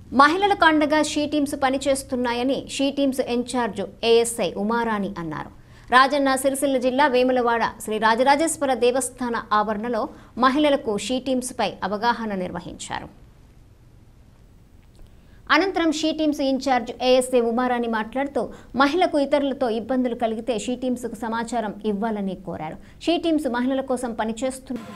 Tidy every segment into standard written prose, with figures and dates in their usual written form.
మహిళలకు అండగా she teams పనిచేస్తున్నాయని she teams incharge ASI Umarani అన్నారు. రాజన్న సిరిసిల్ల జిల్లా వేములవాడ శ్రీ రాజరాజేశ్వర దేవస్థాన ఆవరణలో మహిళలకు షీ టీమ్స్ పై అవగాహన నిర్వహించారు. అనంతరం she teams incharge ASI Umarani మాట్లాడుతూ మహిళలకు ఇతరులతో ఇబ్బందులు కలిగితే షీ టీమ్స్కు సమాచారం ఇవ్వాలని కోరారు. షీ టీమ్స్ మహిళల కోసం పనిచేస్తున్నారు.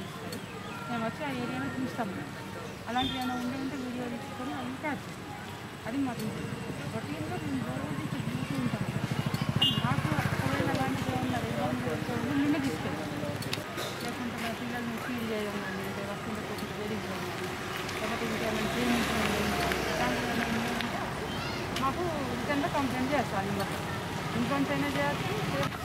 అది మాకు రొటీన్గా మేము రోజు తిరుగుతూ ఉంటాము. నాకు ఒకవేళ అలాంటిది ఏమన్నా నిన్నే తీసుకెళ్తాం, లేకుంటే మా పిల్లల్ని ఫీల్ చేయడం కానీ అంటే వస్తుంటే కొంచెం వేధించడం కానీ లేకపోతే ఇంకేమైనా ప్రేమించడం దాంట్లో మాకు రిటర్న్గా కంప్లైంట్ చేస్తాను. ఇంకా ఇంకొంచెం అయినా చేస్తే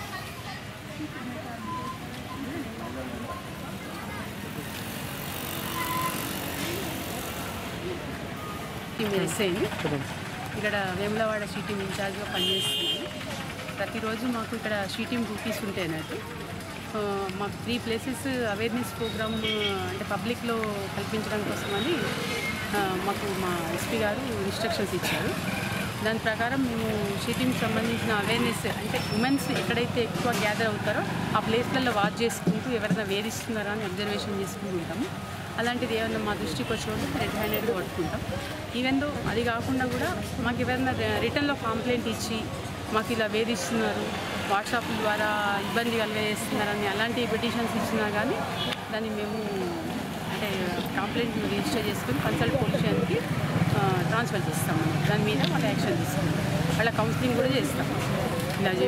ఇక్కడ వేములవాడ షీ టీమ్ ఇన్ఛార్జ్గా పనిచేస్తున్నాను. ప్రతిరోజు మాకు ఇక్కడ షీ టీమ్ డ్యూటీస్ ఉంటాయి అన్నట్టు. మాకు 3 ప్లేసెస్ అవేర్నెస్ ప్రోగ్రామ్ అంటే పబ్లిక్లో కల్పించడం కోసమని మాకు మా ఎస్పీ గారు ఇన్స్ట్రక్షన్స్ ఇచ్చారు. దాని ప్రకారం మేము షీ టీమ్కి సంబంధించిన అవేర్నెస్ అంటే ఉమెన్స్ ఎక్కడైతే ఎక్కువ గ్యాదర్ అవుతారో ఆ ప్లేస్లలో వాచ్ చేసుకుంటూ ఎవరైనా వేధిస్తున్నారా అని అబ్జర్వేషన్ చేసుకుంటూ ఉంటాము. అలాంటిది ఏమైనా మా దృష్టికి వచ్చినప్పుడు రెడ్ హ్యాండెడ్గా పట్టుకుంటాం. ఈవెన్ దో అది కాకుండా కూడా మాకు ఎవరైనా రిటర్న్లో కంప్లైంట్ ఇచ్చి మాకు ఇలా వేధిస్తున్నారు, వాట్సాప్ ద్వారా ఇబ్బంది కలిగేస్తున్నారని అలాంటి పిటిషన్స్ ఇచ్చినా కానీ దాన్ని మేము అంటే కంప్లైంట్ రిజిస్టర్ చేసుకుని కన్సల్ట్ పోలీస్ స్టేషన్కి ట్రాన్స్ఫర్ చేస్తాము. దాని మీద వాళ్ళ యాక్షన్ తీసుకుంటాం. వాళ్ళ కౌన్సిలింగ్ కూడా చేస్తాము. ఇలా